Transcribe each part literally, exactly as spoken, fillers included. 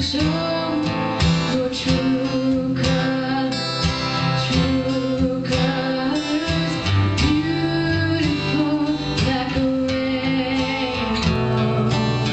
show your true colors, true colors, beautiful like a rainbow.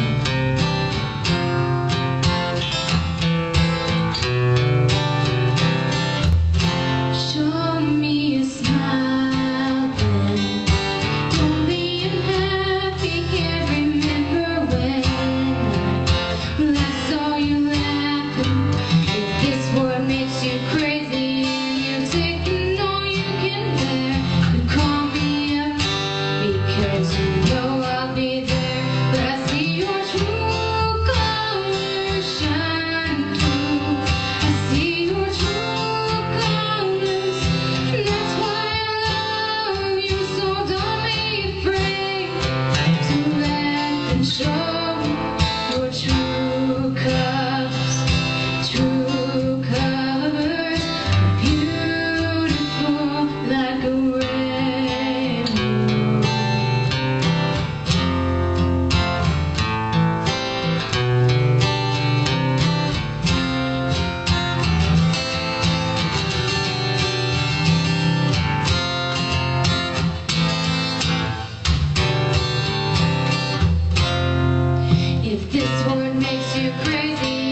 Show me a smile then, don't be unhappy, can't remember when last saw you laughing. If this world makes you crazy and you're taking all you can bear, then call me up, because you know I'll be there. But I see your true colors shine through, I see your true colors, and that's why I love you. So don't be afraid to let them show your true colors, true colors, beautiful like a rainbow. If this word makes you crazy